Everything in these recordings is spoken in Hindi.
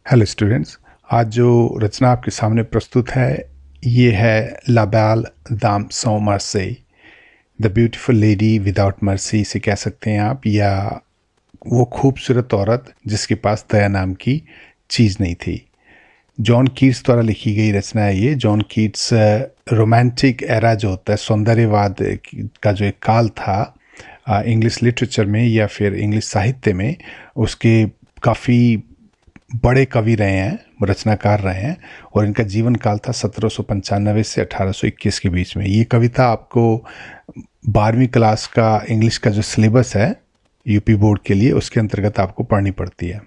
Hello students. आज जो रचना आपके सामने प्रस्तुत है ये है ला बेल दाम सो merci, the beautiful lady without mercy इसे कह सकते हैं आप, या वो खूबसूरत औरत जिसके पास दया नाम की चीज़ नहीं थी। जॉन कीट्स द्वारा लिखी गई रचना है ये। जॉन कीट्स रोमांटिक एरा जो होता है, सौंदर्यवाद का जो एक काल था इंग्लिश लिटरेचर में या फिर इंग्लिश साहित्य में, उसके काफ़ी बड़े कवि रहे हैं, रचनाकार रहे हैं। और इनका जीवन काल था 1795 से 1821 के बीच में। ये कविता आपको 12वीं क्लास का इंग्लिश का जो सिलेबस है यूपी बोर्ड के लिए, उसके अंतर्गत आपको पढ़नी पड़ती है।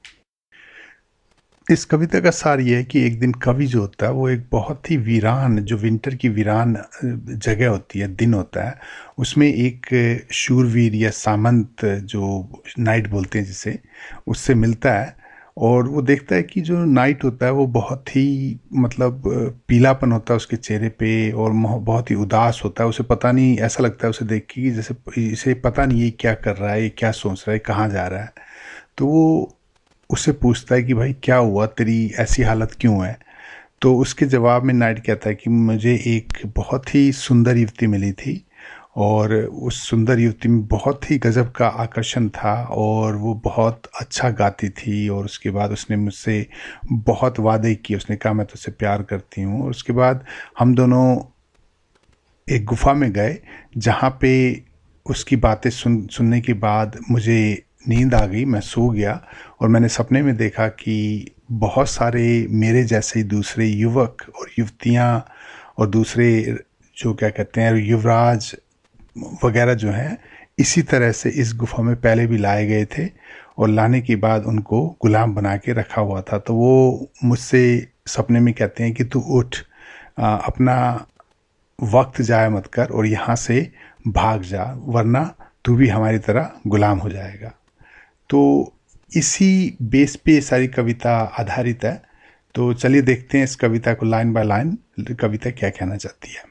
इस कविता का सार ये है कि एक दिन कवि जो होता है वो एक बहुत ही वीरान, जो विंटर की वीरान जगह होती है, दिन होता है, उसमें एक शूरवीर या सामंत, जो नाइट बोलते हैं जिसे, उससे मिलता है। और वो देखता है कि जो नाइट होता है वो बहुत ही मतलब पीलापन होता है उसके चेहरे पे, और बहुत ही उदास होता है। उसे पता नहीं, ऐसा लगता है उसे देख के कि जैसे इसे पता नहीं ये क्या कर रहा है, ये क्या सोच रहा है, कहाँ जा रहा है। तो वो उससे पूछता है कि भाई क्या हुआ, तेरी ऐसी हालत क्यों है। तो उसके जवाब में नाइट कहता है कि मुझे एक बहुत ही सुंदर युवती मिली थी, और उस सुंदर युवती में बहुत ही गजब का आकर्षण था, और वो बहुत अच्छा गाती थी। और उसके बाद उसने मुझसे बहुत वादे किए, उसने कहा मैं तुझसे प्यार करती हूँ। और उसके बाद हम दोनों एक गुफा में गए, जहाँ पे उसकी बातें सुनने के बाद मुझे नींद आ गई, मैं सो गया। और मैंने सपने में देखा कि बहुत सारे मेरे जैसे ही दूसरे युवक और युवतियाँ और दूसरे जो क्या कहते हैं युवराज वगैरह जो हैं, इसी तरह से इस गुफा में पहले भी लाए गए थे, और लाने के बाद उनको गुलाम बना के रखा हुआ था। तो वो मुझसे सपने में कहते हैं कि तू उठ, अपना वक्त ज़ाया मत कर और यहाँ से भाग जा, वरना तू भी हमारी तरह गुलाम हो जाएगा। तो इसी बेस पे सारी कविता आधारित है। तो चलिए देखते हैं इस कविता को लाइन बाय लाइन, कविता क्या कहना चाहती है।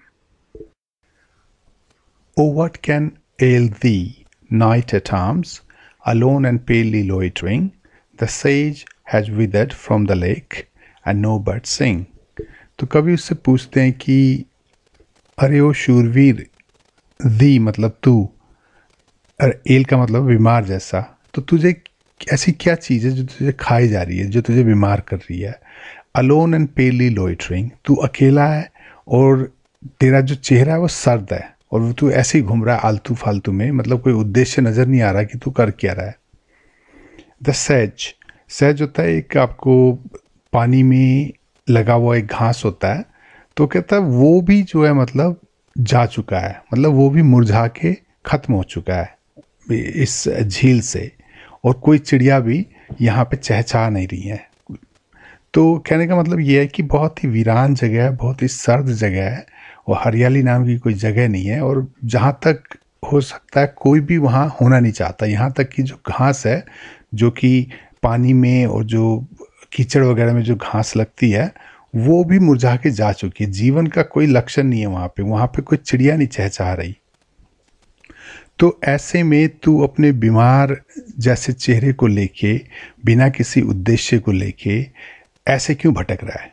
Oh, what can ail thee, night at arms, alone and palely loitering? The sage has withered from the lake, and no birds sing. तो कवि उससे पूछते हैं कि अरे ओ शूरवीर, दी मतलब तू, और एल का मतलब बीमार जैसा, तो तुझे ऐसी क्या चीज़ है जो तुझे खाई जा रही है, जो तुझे बीमार कर रही है। अलोन एंड पेली लोइटरिंग, तू अकेला है और तेरा जो चेहरा है वो सर्द है, और तू ऐसे ही घूम रहा है आलतू फालतू में, मतलब कोई उद्देश्य नज़र नहीं आ रहा कि तू कर क्या रहा है। द सेज, सेज होता है एक आपको पानी में लगा हुआ एक घास होता है। तो कहता है वो भी जो है मतलब जा चुका है, मतलब वो भी मुरझा के ख़त्म हो चुका है इस झील से, और कोई चिड़िया भी यहाँ पे चहचहा नहीं रही है। तो कहने का मतलब ये है कि बहुत ही वीरान जगह है, बहुत ही सर्द जगह है, और हरियाली नाम की कोई जगह नहीं है, और जहाँ तक हो सकता है कोई भी वहाँ होना नहीं चाहता। यहाँ तक कि जो घास है, जो कि पानी में और जो कीचड़ वगैरह में जो घास लगती है, वो भी मुरझा के जा चुकी है। जीवन का कोई लक्षण नहीं है वहाँ पे कोई चिड़िया नहीं चहचहा रही। तो ऐसे में तू अपने बीमार जैसे चेहरे को लेके, बिना किसी उद्देश्य को लेके ऐसे क्यों भटक रहा है।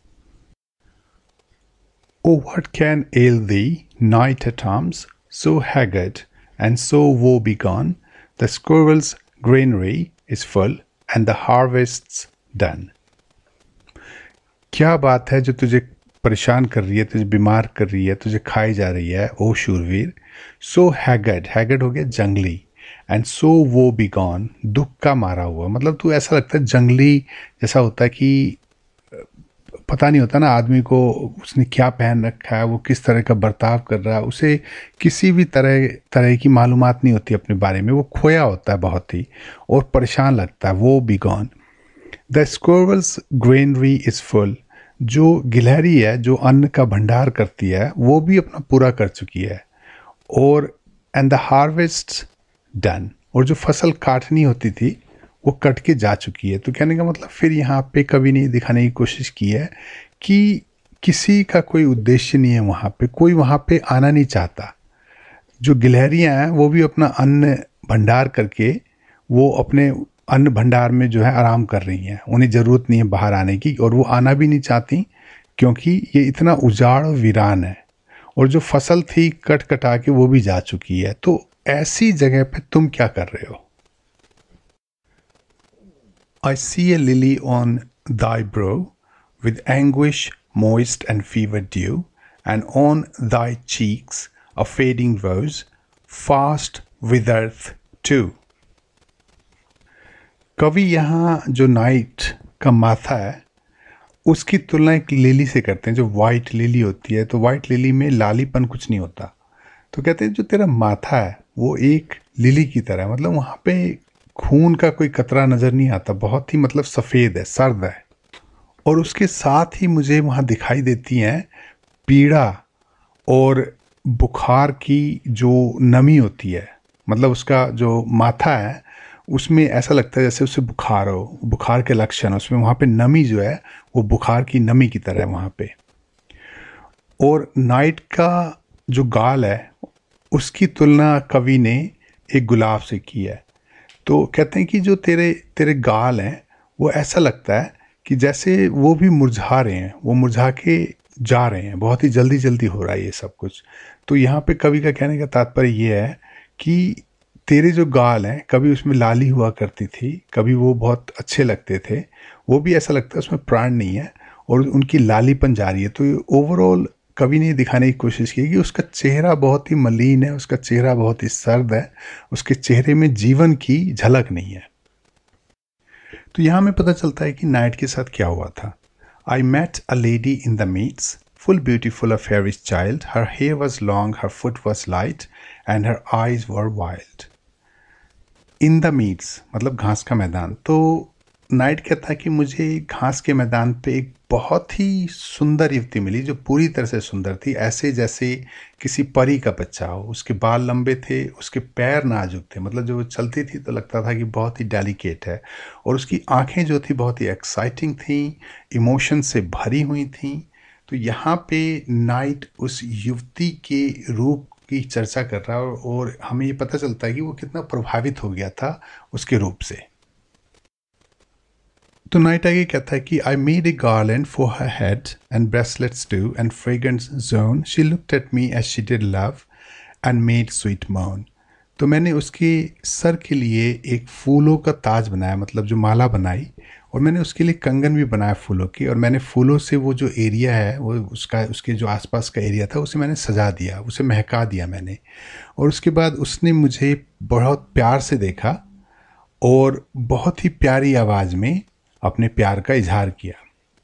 Oh, what can ail thee, night at arms, so haggard and so woe-begone? The squirrel's granary is full and the harvest's done. क्या बात है जो तुझे परेशान कर रही है, तुझे बीमार कर रही है, तुझे खाई जा रही है ओ शूरवीर। सो हैगर्ड, हैगर्ड हो गया जंगली, एंड सो वो बी गॉन, दुख का मारा हुआ, मतलब तू ऐसा लगता है जंगली जैसा होता है कि पता नहीं होता ना आदमी को उसने क्या पहन रखा है, वो किस तरह का बर्ताव कर रहा है, उसे किसी भी तरह की मालूमात नहीं होती अपने बारे में, वो खोया होता है बहुत ही, और परेशान लगता है। Woebegone, the squirrel's granary is full, जो गिलहरी है जो अन्न का भंडार करती है वो भी अपना पूरा कर चुकी है, और एंड द हार्वेस्ट डन, और जो फसल काटनी होती थी वो कट के जा चुकी है। तो कहने का मतलब फिर यहाँ पे कभी नहीं दिखाने की कोशिश की है कि किसी का कोई उद्देश्य नहीं है वहाँ पे, कोई वहाँ पे आना नहीं चाहता। जो गिलहरियाँ हैं वो भी अपना अन्न भंडार करके वो अपने अन्न भंडार में जो है आराम कर रही हैं, उन्हें ज़रूरत नहीं है बाहर आने की, और वो आना भी नहीं चाहती क्योंकि ये इतना उजाड़ और वीरान है, और जो फसल थी कट कटा के वो भी जा चुकी है। तो ऐसी जगह पे तुम क्या कर रहे हो? I see a lily on thy brow, with anguish moist and fever dew, and on thy cheeks a fading rose, fast withereth too. कवि यहाँ जो नाइट का माथा है उसकी तुलना एक लिली से करते हैं, जो वाइट लिली होती है। तो वाइट लिली में लालीपन कुछ नहीं होता, तो कहते हैं जो तेरा माथा है वो एक लिली की तरह है, मतलब वहाँ पे खून का कोई कतरा नज़र नहीं आता, बहुत ही मतलब सफ़ेद है, सर्द है। और उसके साथ ही मुझे वहाँ दिखाई देती हैं पीड़ा और बुखार की जो नमी होती है, मतलब उसका जो माथा है उसमें ऐसा लगता है जैसे उससे बुखार हो, बुखार के लक्षण, उसमें वहाँ पे नमी जो है वो बुखार की नमी की तरह है वहाँ पे। और नाइट का जो गाल है उसकी तुलना कवि ने एक गुलाब से की है। तो कहते हैं कि जो तेरे तेरे गाल हैं वो ऐसा लगता है कि जैसे वो भी मुरझा रहे हैं, वो मुरझा के जा रहे हैं, बहुत ही जल्दी जल्दी हो रहा है ये सब कुछ। तो यहाँ पे कवि का कहने का तात्पर्य ये है कि तेरे जो गाल हैं, कभी उसमें लाली हुआ करती थी, कभी वो बहुत अच्छे लगते थे, वो भी ऐसा लगता है उसमें प्राण नहीं है और उनकी लालीपन जा रही है। तो ओवरऑल कवि ने दिखाने की कोशिश की कि उसका चेहरा बहुत ही मलिन है, उसका चेहरा बहुत ही सर्द है, उसके चेहरे में जीवन की झलक नहीं है। तो यहाँ में पता चलता है कि नाइट के साथ क्या हुआ था। I met a lady in the meads, full beautiful a fairish child, her hair was long, her foot was light, and her eyes were wild. In the meads मतलब घास का मैदान। तो नाइट कहता है कि मुझे घास के मैदान पे एक बहुत ही सुंदर युवती मिली, जो पूरी तरह से सुंदर थी, ऐसे जैसे किसी परी का बच्चा हो। उसके बाल लंबे थे, उसके पैर नाजुक थे, मतलब जो वो चलती थी तो लगता था कि बहुत ही डेलिकेट है, और उसकी आंखें जो थी बहुत ही एक्साइटिंग थी, इमोशन से भरी हुई थी। तो यहाँ पे नाइट उस युवती के रूप की चर्चा कर रहा है, और हमें ये पता चलता है कि वो कितना प्रभावित हो गया था उसके रूप से। तो नाइट आगे कहता है कि I made a garland for her head and bracelets too and fragrance zone, she looked at me as she did love and made sweet moan. तो मैंने उसके सर के लिए एक फूलों का ताज बनाया, मतलब जो माला बनाई, और मैंने उसके लिए कंगन भी बनाया फूलों की, और मैंने फूलों से वो जो एरिया है वो उसके जो आसपास का एरिया था उसे मैंने सजा दिया, उसे महका दिया मैंने। और उसके बाद उसने मुझे बहुत प्यार से देखा और बहुत ही प्यारी आवाज़ में अपने प्यार का इजहार किया।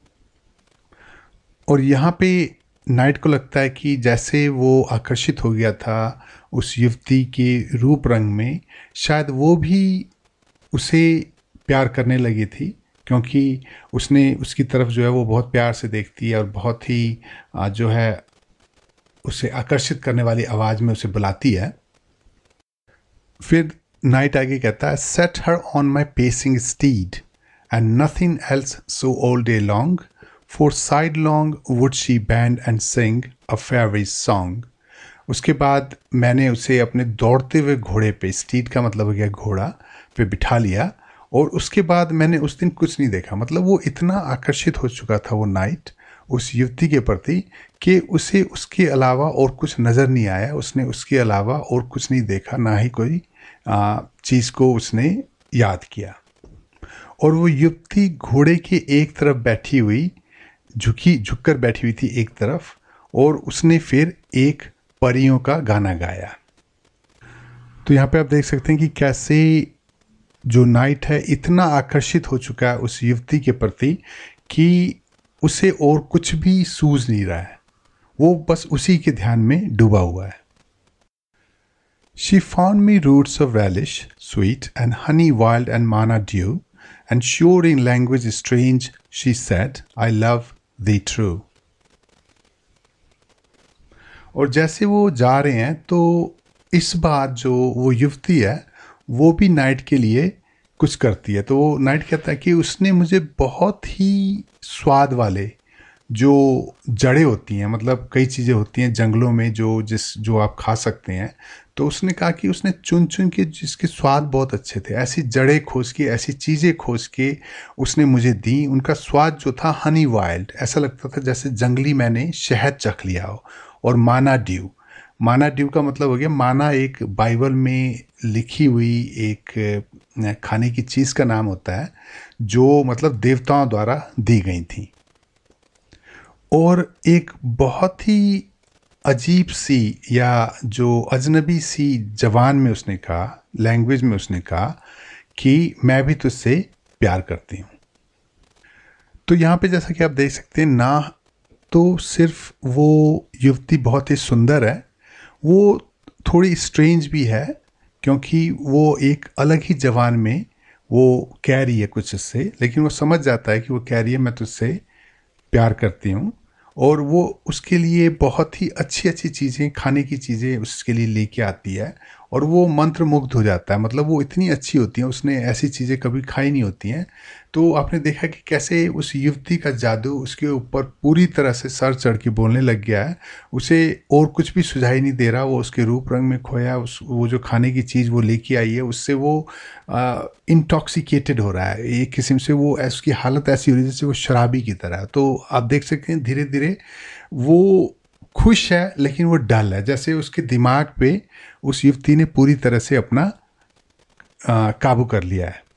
और यहाँ पे नाइट को लगता है कि जैसे वो आकर्षित हो गया था उस युवती के रूप रंग में, शायद वो भी उसे प्यार करने लगी थी, क्योंकि उसने उसकी तरफ जो है वो बहुत प्यार से देखती है और बहुत ही जो है उसे आकर्षित करने वाली आवाज़ में उसे बुलाती है। फिर नाइट आगे कहता है, set her on my pacing steed and nothing else saw all day long, for sidelong would she bend and sing a fairy song. उसके बाद मैंने उसे अपने दौड़ते हुए घोड़े पे, स्टीड का मतलब हो गया घोड़ा, पे बिठा लिया, और उसके बाद मैंने उस दिन कुछ नहीं देखा। मतलब वो इतना आकर्षित हो चुका था वो नाइट उस युवती के प्रति कि उसे उसके अलावा और कुछ नज़र नहीं आया, उसने उसके अलावा और कुछ नहीं देखा, ना ही कोई चीज़ को उसने याद किया। और वो युवती घोड़े के एक तरफ बैठी हुई, झुककर बैठी हुई थी एक तरफ, और उसने फिर एक परियों का गाना गाया। तो यहाँ पे आप देख सकते हैं कि कैसे जो नाइट है इतना आकर्षित हो चुका है उस युवती के प्रति कि उसे और कुछ भी सूझ नहीं रहा है, वो बस उसी के ध्यान में डूबा हुआ है। She found me roots of relish, sweet, and honey wild and manna dew, and sure in language strange she said, I love thee true. और जैसे वो जा रहे हैं तो इस बार जो वो युवती है वो भी नाइट के लिए कुछ करती है। तो वो नाइट कहता है कि उसने मुझे बहुत ही स्वाद वाले जो जड़ें होती हैं, मतलब कई चीज़ें होती हैं जंगलों में जो आप खा सकते हैं, तो उसने कहा कि उसने चुन चुन के जिसके स्वाद बहुत अच्छे थे, ऐसी जड़ें खोज के, ऐसी चीज़ें खोज के उसने मुझे दी। उनका स्वाद जो था हनी वाइल्ड, ऐसा लगता था जैसे जंगली मैंने शहद चख लिया हो। और माना ड्यू, माना ड्यू का मतलब हो गया, माना एक बाइबल में लिखी हुई एक खाने की चीज़ का नाम होता है जो मतलब देवताओं द्वारा दी गई थी। और एक बहुत ही अजीब सी या जो अजनबी सी जबान में उसने कहा, लैंग्वेज में उसने कहा कि मैं भी तुझसे प्यार करती हूँ। तो यहाँ पे जैसा कि आप देख सकते हैं ना, तो सिर्फ वो युवती बहुत ही सुंदर है, वो थोड़ी स्ट्रेंज भी है, क्योंकि वो एक अलग ही जबान में वो कह रही है कुछ इससे, लेकिन वो समझ जाता है कि वो कह रही है मैं तुझसे प्यार करती हूँ। और वो उसके लिए बहुत ही अच्छी अच्छी चीज़ें, खाने की चीज़ें उसके लिए लेके आती है, और वो मंत्रमुग्ध हो जाता है। मतलब वो इतनी अच्छी होती हैं, उसने ऐसी चीज़ें कभी खाई नहीं होती हैं। तो आपने देखा कि कैसे उस युवती का जादू उसके ऊपर पूरी तरह से सर चढ़ के बोलने लग गया है। उसे और कुछ भी सुझाई नहीं दे रहा, वो उसके रूप रंग में खोया, उस वो जो खाने की चीज़ वो लेके आई है उससे वो इंटॉक्सिकेटेड हो रहा है एक किस्म से। वो उसकी हालत ऐसी हो रही है जैसे वो शराबी की तरह है। तो आप देख सकते हैं धीरे धीरे वो खुश है लेकिन वो डल है, जैसे उसके दिमाग पे उस युवती ने पूरी तरह से अपना काबू कर लिया है।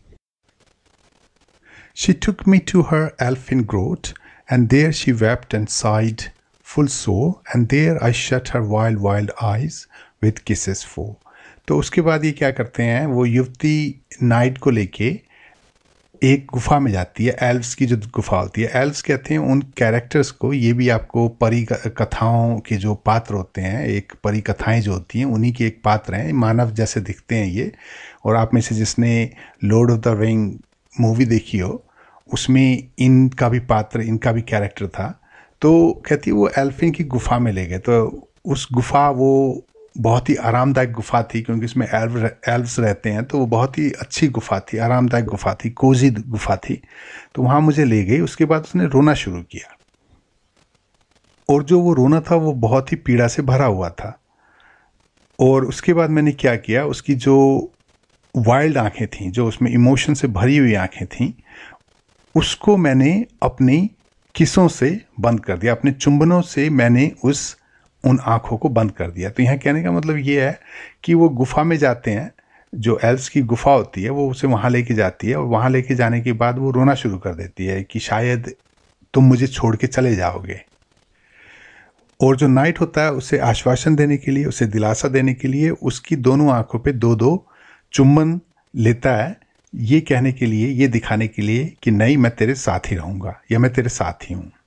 She took me to her elfin grot, and there she wept and sighed full sore, and there I shut her wild wild eyes with kisses full. तो उसके बाद ये क्या करते हैं, वो युवती नाइट को लेके एक गुफा में जाती है। एल्व्स की जो गुफा होती है, एल्व्स कहते हैं उन कैरेक्टर्स को, ये भी आपको परी कथाओं के जो पात्र होते हैं, एक परी कथाएं जो होती हैं उन्हीं के एक पात्र हैं, मानव जैसे दिखते हैं ये। और आप में से जिसने Lord of the Ring movie देखी हो, उसमें इनका भी पात्र, इनका भी कैरेक्टर था। तो कहती है वो एल्फिन की गुफा में ले गए। तो उस गुफा, वो बहुत ही आरामदायक गुफा थी क्योंकि उसमें एल्व्स रहते हैं, तो वो बहुत ही अच्छी गुफा थी, आरामदायक गुफा थी, कोजी गुफा थी। तो वहाँ मुझे ले गई। उसके बाद उसने रोना शुरू किया, और जो वो रोना था वो बहुत ही पीड़ा से भरा हुआ था। और उसके बाद मैंने क्या किया, उसकी जो वाइल्ड आंखें थीं, जो उसमें इमोशन से भरी हुई आंखें थीं, उसको मैंने अपनी किसों से बंद कर दिया, अपने चुंबनों से मैंने उन आँखों को बंद कर दिया। तो यहाँ कहने का मतलब ये है कि वो गुफा में जाते हैं, जो एल्व्स की गुफा होती है वो उसे वहाँ लेके जाती है, और वहाँ लेके जाने के बाद वो रोना शुरू कर देती है कि शायद तुम मुझे छोड़ के चले जाओगे। और जो नाइट होता है उसे आश्वासन देने के लिए, उसे दिलासा देने के लिए उसकी दोनों आँखों पे दो दो चुम्बन लेता है, ये कहने के लिए, ये दिखाने के लिए कि नहीं, मैं तेरे साथ ही रहूँगा या मैं तेरे साथ ही हूँ।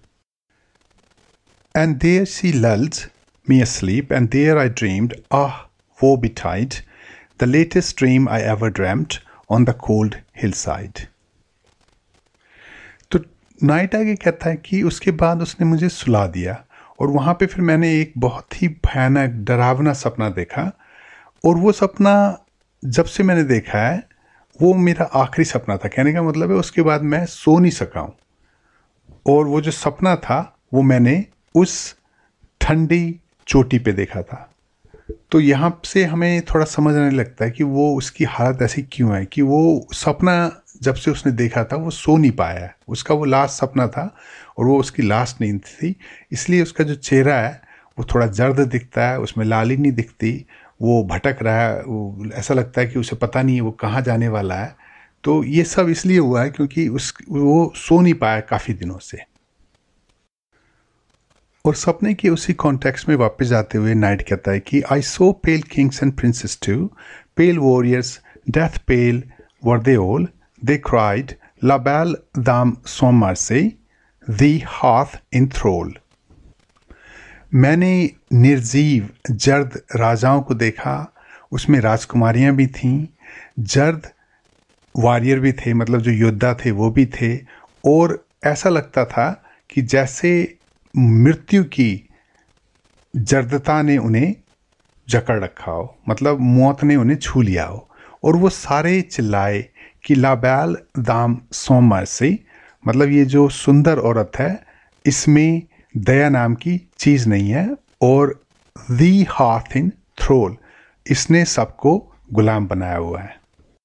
And there she lulled me asleep, and there I dreamed, ah, woe betide, the latest dream I ever dreamt on the cold hillside. तो नाइट आगे कहता है कि उसके बाद उसने मुझे सुला दिया, और वहाँ पे फिर मैंने एक बहुत ही भयानक डरावना सपना देखा। और वो सपना जब से मैंने देखा है वो मेरा आखिरी सपना था। कहने का मतलब है उसके बाद मैं सो नहीं सका हूँ। और वो जो सपना था वो मैंने उस ठंडी चोटी पे देखा था। तो यहाँ से हमें थोड़ा समझ आने लगता है कि वो उसकी हालत ऐसी क्यों है कि वो सपना जब से उसने देखा था वो सो नहीं पाया है। उसका वो लास्ट सपना था और वो उसकी लास्ट नींद थी, इसलिए उसका जो चेहरा है वो थोड़ा जर्द दिखता है, उसमें लाली नहीं दिखती, वो भटक रहा है, वो ऐसा लगता है कि उसे पता नहीं है वो कहाँ जाने वाला है। तो ये सब इसलिए हुआ है क्योंकि वो सो नहीं पाया काफ़ी दिनों से। और सपने के उसी कॉन्टेक्स्ट में वापस जाते हुए नाइट कहता है कि I saw pale kings and princes too, pale warriors, death pale were they all, they cried la belle dame सो मर्सी, दी हाथ इन थ्रोल। मैंने निर्जीव जर्द राजाओं को देखा, उसमें राजकुमारियां भी थीं, जर्द वॉरियर भी थे, मतलब जो योद्धा थे वो भी थे, और ऐसा लगता था कि जैसे मृत्यु की जर्दता ने उन्हें जकड़ रखा हो, मतलब मौत ने उन्हें छू लिया हो। और वो सारे चिल्लाए कि ला बेल दाम सो मर्सी, मतलब ये जो सुंदर औरत है इसमें दया नाम की चीज़ नहीं है, और दी हाथ इन थ्रोल, इसने सबको गुलाम बनाया हुआ है।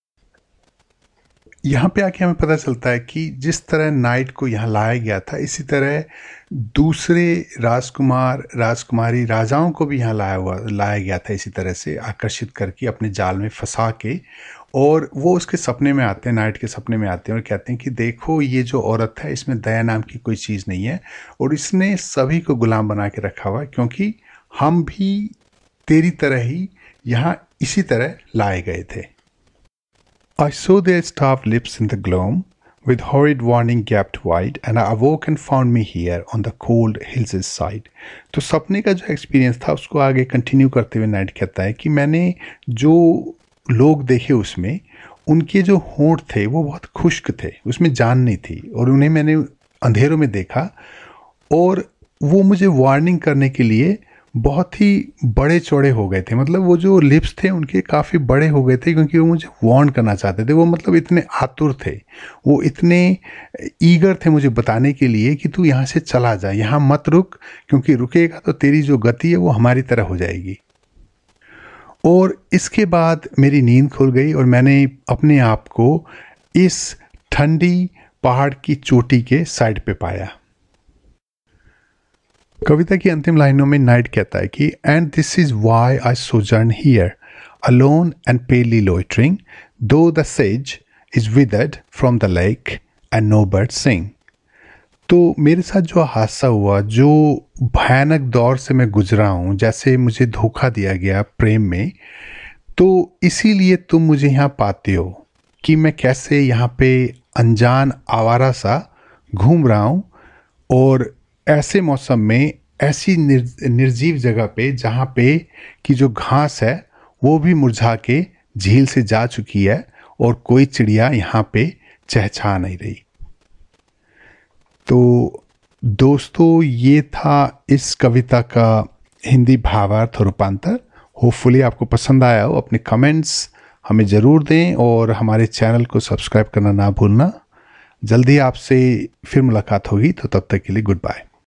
यहाँ पे आके हमें पता चलता है कि जिस तरह नाइट को यहाँ लाया गया था, इसी तरह दूसरे राजकुमार राजकुमारी राजाओं को भी यहाँ लाया गया था, इसी तरह से आकर्षित करके अपने जाल में फंसा के। और वो उसके सपने में आते हैं, नाइट के सपने में आते हैं और कहते हैं कि देखो ये जो औरत है, इसमें दया नाम की कोई चीज़ नहीं है और इसने सभी को गुलाम बना के रखा हुआ है, क्योंकि हम भी तेरी तरह ही यहाँ इसी तरह लाए गए थे। I saw their starved lips in the gloam, with horrid warning gaped wide, and I awoke and found me here on the cold hills side. तो सपने का जो एक्सपीरियंस था उसको आगे कंटिन्यू करते हुए नाइट कहता है कि मैंने जो लोग देखे उसमें, उनके जो होंठ थे वो बहुत खुश्क थे, उसमें जान नहीं थी, और उन्हें मैंने अंधेरों में देखा और वो मुझे वार्निंग करने के लिए बहुत ही बड़े चौड़े हो गए थे। मतलब वो जो लिप्स थे उनके काफ़ी बड़े हो गए थे, क्योंकि वो मुझे वार्न करना चाहते थे। वो मतलब इतने आतुर थे, वो इतने ईगर थे मुझे बताने के लिए कि तू यहाँ से चला जा, यहाँ मत रुक, क्योंकि रुकेगा तो तेरी जो गति है वो हमारी तरह हो जाएगी। और इसके बाद मेरी नींद खुल गई और मैंने अपने आप को इस ठंडी पहाड़ की चोटी के साइड पे पाया। कविता की अंतिम लाइनों में नाइट कहता है कि and this is why I sojourn here alone and palely loitering though the सेज is withered from the lake and no bird sing. तो मेरे साथ जो हादसा हुआ, जो भयानक दौर से मैं गुजरा हूँ, जैसे मुझे धोखा दिया गया प्रेम में, तो इसीलिए तुम मुझे यहाँ पाते हो कि मैं कैसे यहाँ पे अनजान आवारा सा घूम रहा हूँ, और ऐसे मौसम में ऐसी निर्जीव जगह पे जहाँ पे कि जो घास है वो भी मुरझा के झील से जा चुकी है और कोई चिड़िया यहाँ पे चहचहा नहीं रही। तो दोस्तों, ये था इस कविता का हिंदी भावार्थ और रूपांतर। होपफुली आपको पसंद आया हो। अपने कमेंट्स हमें ज़रूर दें और हमारे चैनल को सब्सक्राइब करना ना भूलना। जल्दी आपसे फिर मुलाकात होगी, तो तब तक के लिए गुड बाय।